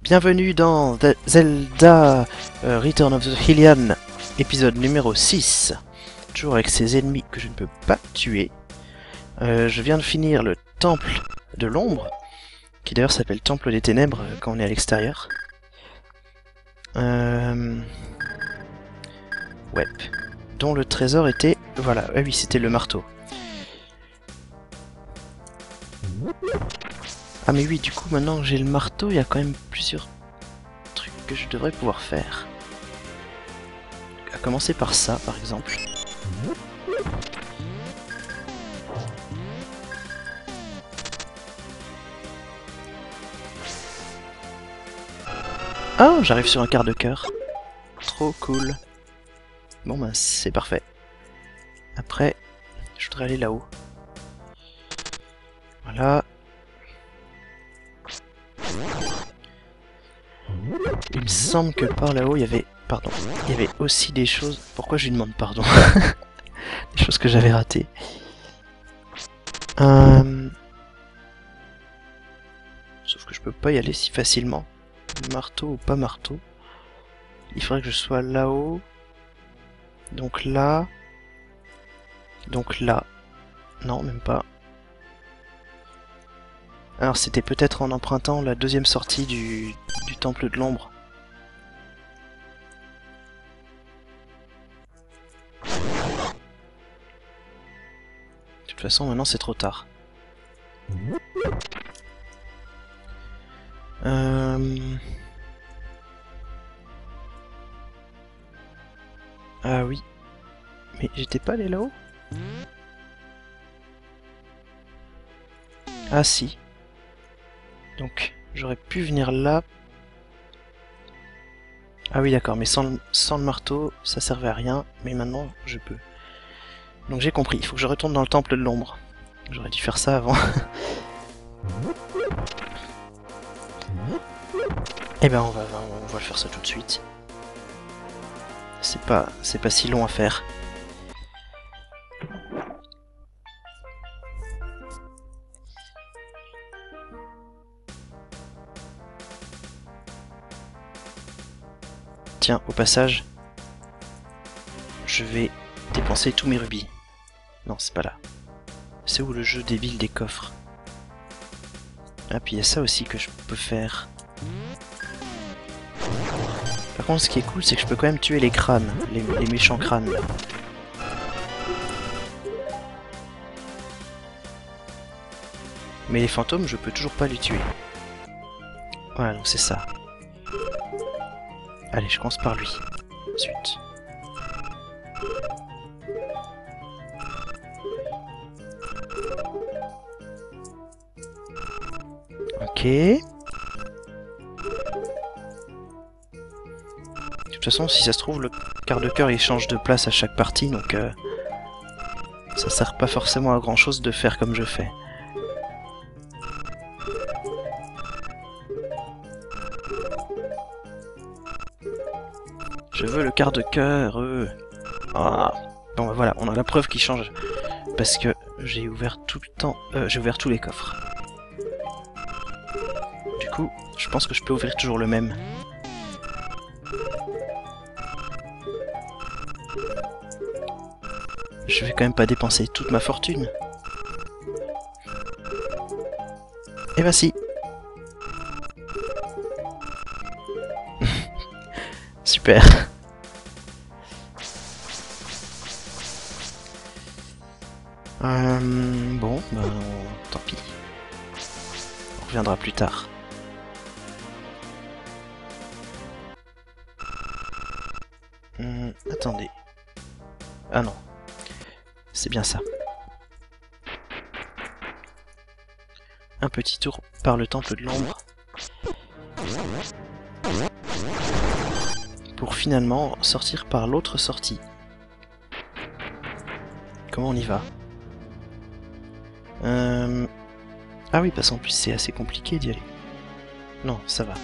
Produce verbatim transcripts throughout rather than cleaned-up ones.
Bienvenue dans The Zelda euh, Return of the Hylian, épisode numéro six. Toujours avec ces ennemis que je ne peux pas tuer. Euh, je viens de finir le temple de l'ombre, qui d'ailleurs s'appelle Temple des Ténèbres euh, quand on est à l'extérieur. Euh... Ouais. Dont le trésor était... Voilà, ah oui, c'était le marteau. Ah mais oui, du coup, maintenant que j'ai le marteau, il y a quand même plusieurs trucs que je devrais pouvoir faire. À commencer par ça, par exemple. Ah, j'arrive sur un quart de cœur. Trop cool. Bon bah c'est parfait. Après, je voudrais aller là-haut. Voilà. Il me semble que par là-haut, il y avait... Pardon. Il y avait aussi des choses... Pourquoi je lui demande pardon? Des choses que j'avais ratées. Euh... Sauf que je peux pas y aller si facilement. Marteau ou pas marteau. Il faudrait que je sois là-haut. Donc là. Donc là. Non, même pas. Alors c'était peut-être en empruntant la deuxième sortie du, du temple de l'ombre. De toute façon maintenant c'est trop tard. Euh... Ah oui. Mais j'étais pas allé là-haut? Ah si. Donc j'aurais pu venir là. Ah oui d'accord, mais sans le, sans le marteau ça servait à rien, mais maintenant je peux. Donc j'ai compris, il faut que je retourne dans le temple de l'ombre. J'aurais dû faire ça avant. Eh ben on va, on va faire ça tout de suite. C'est pas, c'est pas si long à faire. Tiens, au passage, je vais dépenser tous mes rubis. Non, c'est pas là. C'est où le jeu débile des coffres? Ah, puis il y a ça aussi que je peux faire. Par contre, ce qui est cool, c'est que je peux quand même tuer les crânes, les, les méchants crânes. Là. Mais les fantômes, je peux toujours pas les tuer. Voilà, donc c'est ça. Allez, je commence par lui. Ensuite. Ok. De toute façon, si ça se trouve, le quart de cœur il change de place à chaque partie, donc euh, ça sert pas forcément à grand chose de faire comme je fais. Je veux le quart de cœur. Euh. Ah. Bon bah voilà, on a la preuve qui change parce que j'ai ouvert tout le temps, euh, j'ai ouvert tous les coffres. Du coup, je pense que je peux ouvrir toujours le même. Je vais quand même pas dépenser toute ma fortune. Eh ben si. Super. Euh, bon, ben tant pis. On reviendra plus tard. Hum, attendez. Ah non. C'est bien ça. Un petit tour par le temple de l'ombre. Pour finalement sortir par l'autre sortie. Comment on y va? euh... Ah oui, parce qu'en plus c'est assez compliqué d'y aller. Non, ça va.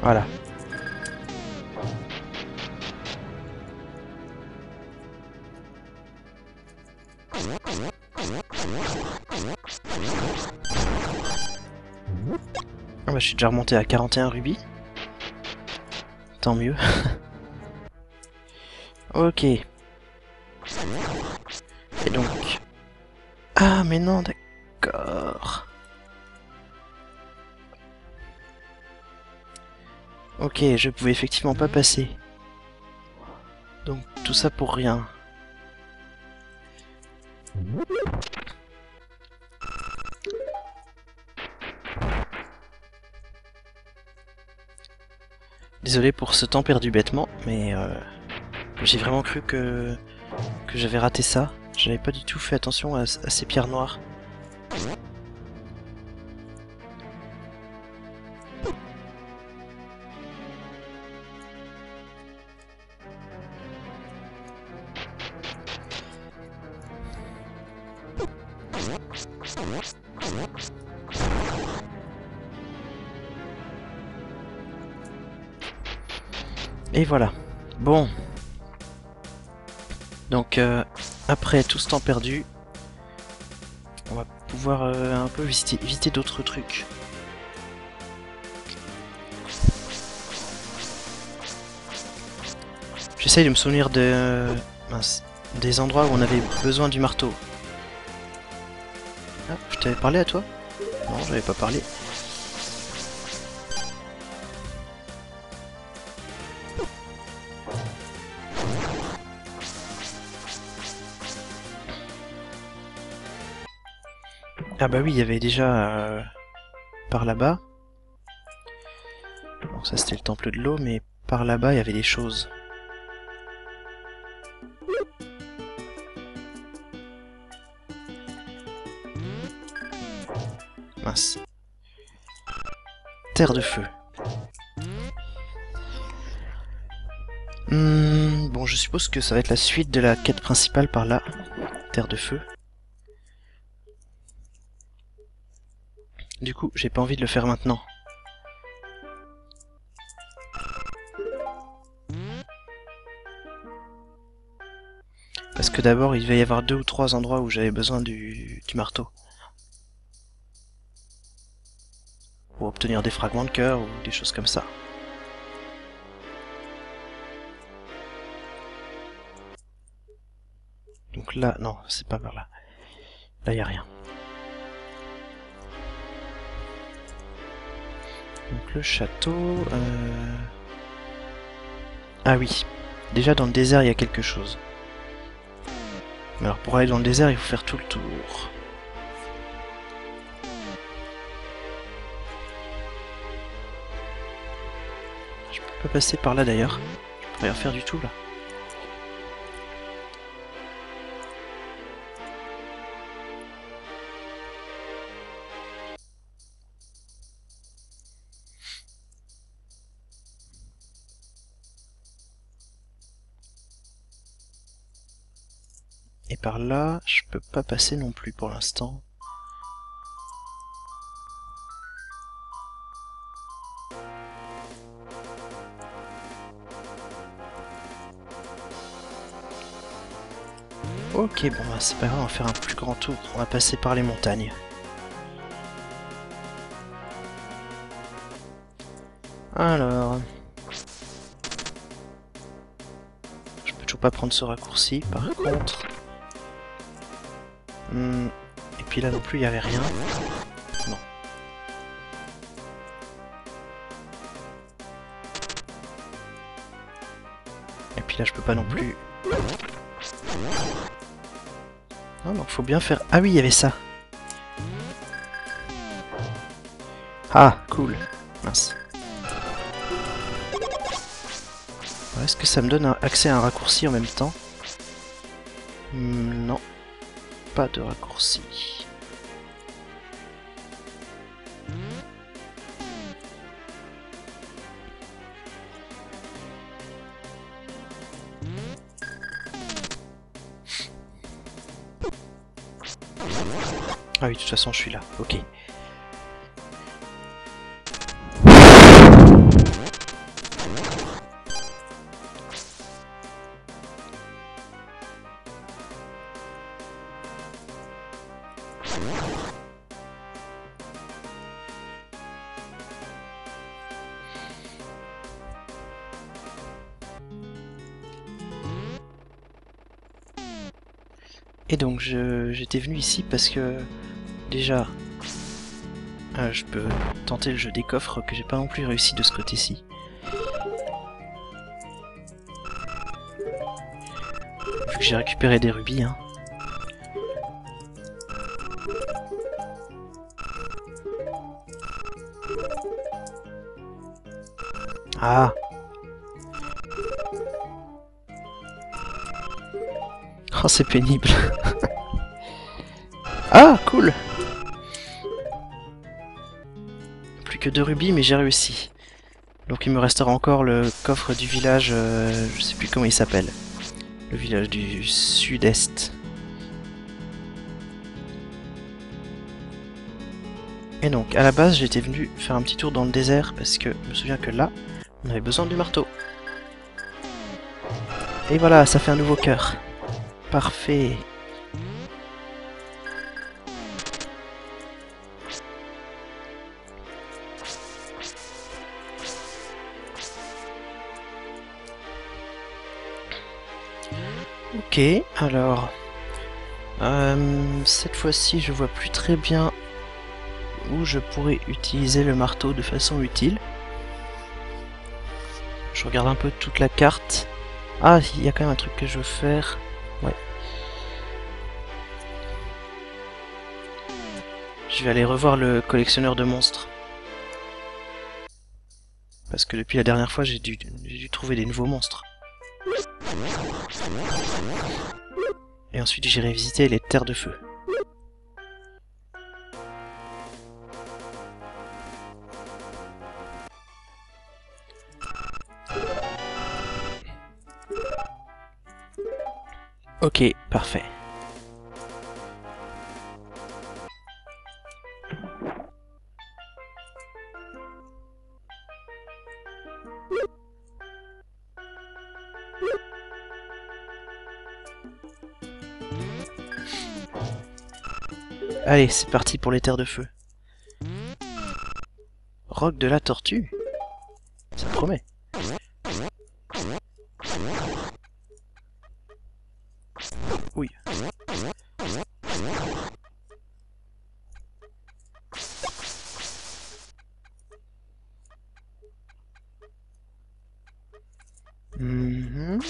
Voilà. Ah bah, je suis déjà remonté à quarante et un rubis. Tant mieux. Ok. Et donc... Ah mais non, d'accord. Ok, je pouvais effectivement pas passer. Donc tout ça pour rien. Désolé pour ce temps perdu bêtement, mais euh, j'ai vraiment cru que, que j'avais raté ça. J'avais pas du tout fait attention à, à ces pierres noires. Et voilà. Bon. Donc, euh, après tout ce temps perdu, on va pouvoir euh, un peu visiter, visiter d'autres trucs. J'essaye de me souvenir de, euh, mince, des endroits où on avait besoin du marteau. Ah, je t'avais parlé à toi? Non, j'avais pas parlé. Ah bah oui, il y avait déjà euh, par là-bas. Bon, ça c'était le temple de l'eau, mais par là-bas il y avait des choses. Mince. Terre de feu. Hmm, bon, je suppose que ça va être la suite de la quête principale par là. Terre de feu. Du coup, j'ai pas envie de le faire maintenant. Parce que d'abord, il va y avoir deux ou trois endroits où j'avais besoin du, du marteau. Pour obtenir des fragments de cœur ou des choses comme ça. Donc là, non, c'est pas par là. Là, il n'y a rien. Donc le château... Euh... Ah oui. Déjà dans le désert, il y a quelque chose. Mais alors pour aller dans le désert, il faut faire tout le tour. Je peux pas passer par là d'ailleurs. Je peux rien faire du tout là. Et par là, je peux pas passer non plus pour l'instant. Ok, bon bah c'est pas grave, on va faire un plus grand tour. On va passer par les montagnes. Alors... Je peux toujours pas prendre ce raccourci, par contre... Hmm. Et puis là non plus, il y avait rien. Non. Et puis là, je peux pas non plus... Non, donc faut bien faire... Ah oui, il y avait ça. Ah, cool. Mince. Est-ce que ça me donne un accès à un raccourci en même temps? hmm, Non. Pas de raccourci. Ah oui, de toute façon, je suis là. Ok. Et donc je j'étais venu ici parce que déjà euh, je peux tenter le jeu des coffres que j'ai pas non plus réussi de ce côté-ci. Vu que j'ai récupéré des rubis, hein. Ah! Oh, c'est pénible. Ah, cool! Plus que deux rubis, mais j'ai réussi. Donc il me restera encore le coffre du village, euh, je sais plus comment il s'appelle. Le village du sud-est. Et donc, à la base, j'étais venu faire un petit tour dans le désert, parce que je me souviens que là, on avait besoin du marteau. Et voilà, ça fait un nouveau cœur. Parfait. Ok, alors... Euh, cette fois-ci, je vois plus très bien où je pourrais utiliser le marteau de façon utile. Je regarde un peu toute la carte. Ah, il y a quand même un truc que je veux faire. Ouais. Je vais aller revoir le collectionneur de monstres. Parce que depuis la dernière fois, j'ai dû, j'ai dû trouver des nouveaux monstres. Et ensuite, j'irai visiter les terres de feu. Ok, parfait. Allez, c'est parti pour les terres de feu. Roc de la tortue. Ça promet. Oui. Mm-hmm.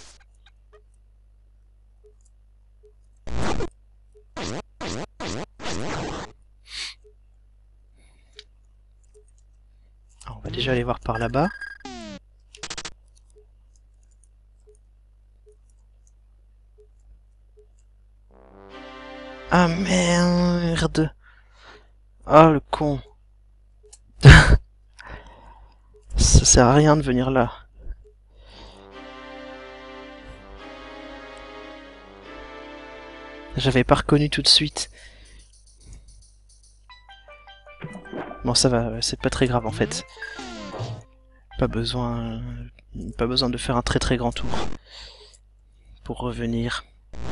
Alors, on va déjà aller voir par là-bas. Ah merde! Ah le con! Ça sert à rien de venir là. J'avais pas reconnu tout de suite. Bon, ça va, c'est pas très grave en fait. Pas besoin, pas besoin de faire un très très grand tour pour revenir.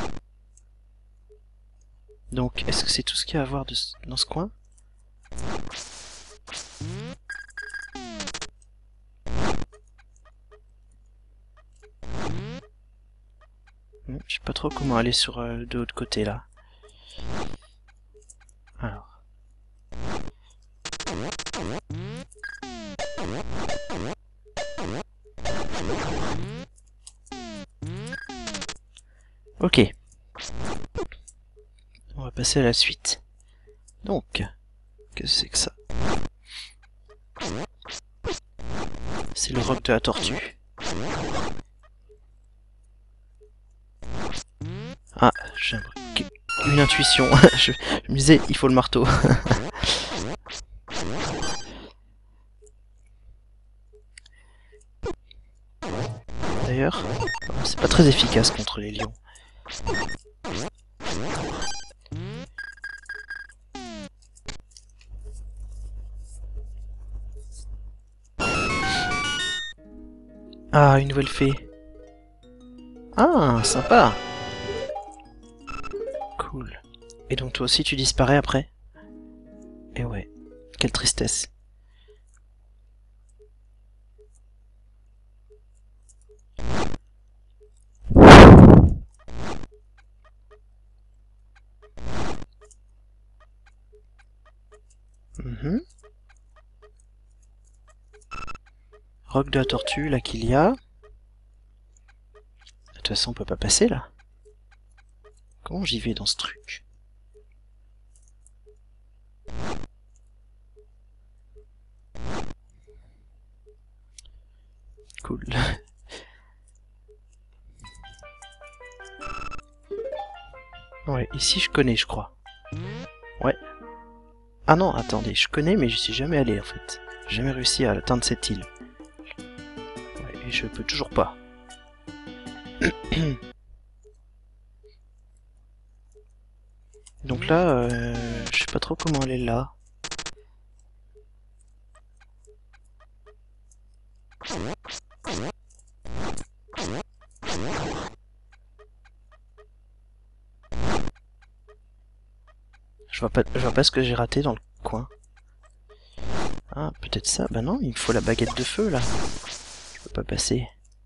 Donc, est-ce que c'est tout ce qu'il y a à voir de ce, dans ce coin? Je sais pas trop comment aller sur euh, de l'autre côté là. Alors. Ok. On va passer à la suite. Donc, qu'est-ce que c'est que ça? C'est le roc de la tortue. Ah, j'ai une intuition. je, je me disais, il faut le marteau. D'ailleurs, c'est pas très efficace contre les lions. Ah, une nouvelle fée. Ah, sympa. Cool. Et donc toi aussi tu disparais après? Et ouais, quelle tristesse. Mmh. Roc de la tortue, là qu'il y a. De toute façon, on peut pas passer là. Comment j'y vais dans ce truc? Cool. Ouais, ici je connais, je crois. Ouais. Ah non, attendez, je connais, mais je suis jamais allé en fait. J'ai jamais réussi à atteindre cette île. Ouais, et je peux toujours pas. Donc là, euh, je sais pas trop comment aller là. Je vois pas, je vois pas ce que j'ai raté dans le coin. Ah, peut-être ça. Bah non, il me faut la baguette de feu là. Je peux pas passer.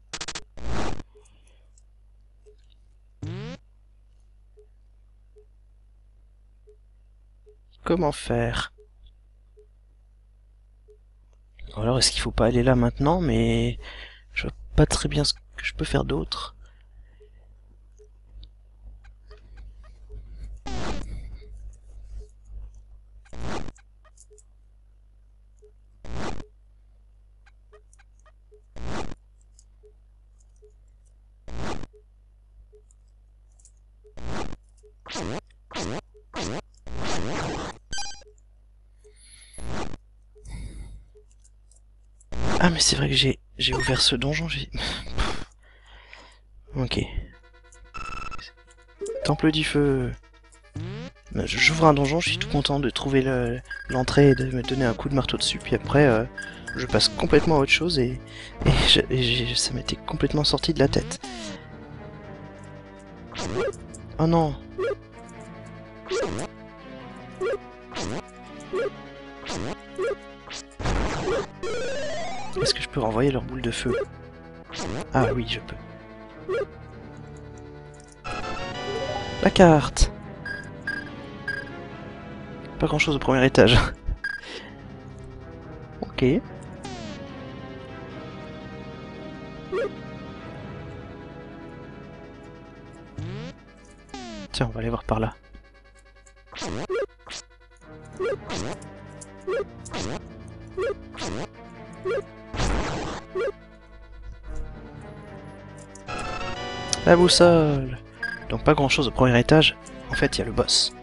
Comment faire? Ou alors est-ce qu'il faut pas aller là maintenant, mais je vois pas très bien ce que je peux faire d'autre. Ah mais c'est vrai que j'ai j'ai ouvert ce donjon, j'ai... Ok. Temple du feu. J'ouvre un donjon, je suis tout content de trouver l'entrée et de me donner un coup de marteau dessus, puis après euh, je passe complètement à autre chose et, et, je, et je, ça m'était complètement sorti de la tête. Oh non. Est-ce que je peux renvoyer leur boule de feu? Ah oui, je peux. La carte. Pas grand chose au premier étage. Ok. Tiens, on va aller voir par là. La boussole. Donc pas grand chose au premier étage. En fait, il y a le boss.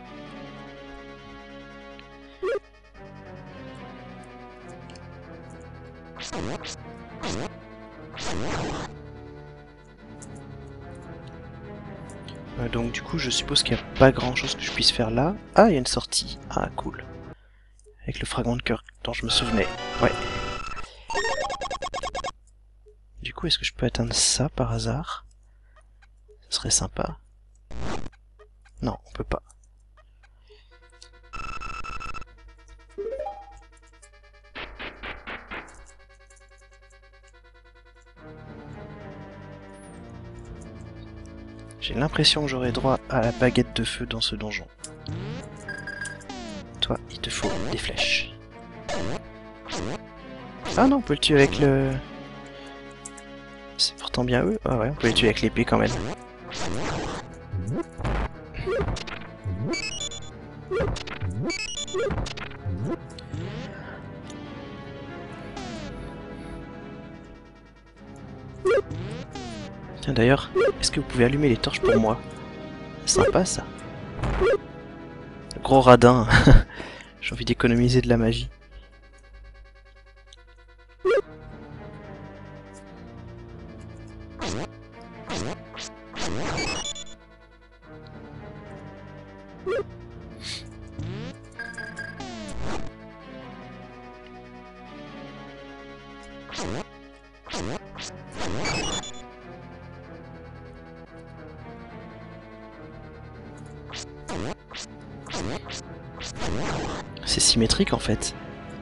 Euh, donc du coup, je suppose qu'il n'y a pas grand chose que je puisse faire là. Ah, il y a une sortie. Ah, cool. Avec le fragment de cœur dont je me souvenais. Ouais. Du coup, est-ce que je peux atteindre ça par hasard? Ce serait sympa. Non, on peut pas. J'ai l'impression que j'aurai droit à la baguette de feu dans ce donjon. Toi, il te faut des flèches. Ah non, on peut le tuer avec le... C'est pourtant bien eux. Ah ouais, on peut les tuer avec l'épée quand même. Tiens d'ailleurs, est-ce que vous pouvez allumer les torches pour moi? Sympa ça. Le gros radin. J'ai envie d'économiser de la magie. C'est symétrique en fait.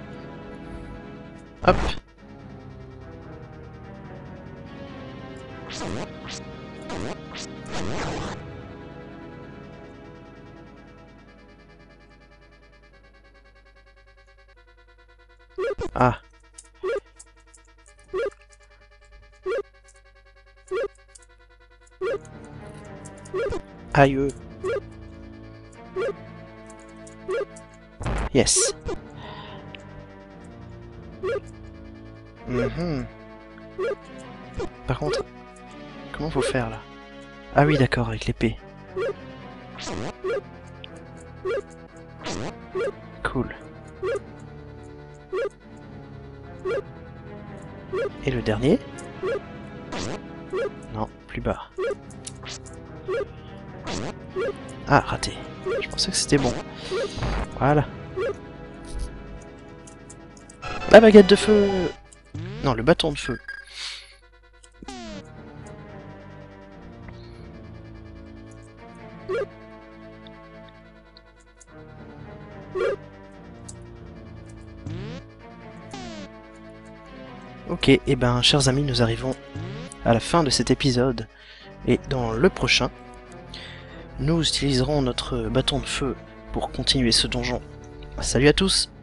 Hop. Ah. Aïe. Yes. Mm-hmm. Par contre, comment faut faire là? Ah oui, d'accord, avec l'épée. Cool. Et le dernier? Non, plus bas. Ah, raté. Je pensais que c'était bon. Voilà. La baguette de feu! Non, le bâton de feu. Ok, et eh ben, chers amis, nous arrivons à la fin de cet épisode. Et dans le prochain, nous utiliserons notre bâton de feu pour continuer ce donjon. Salut à tous!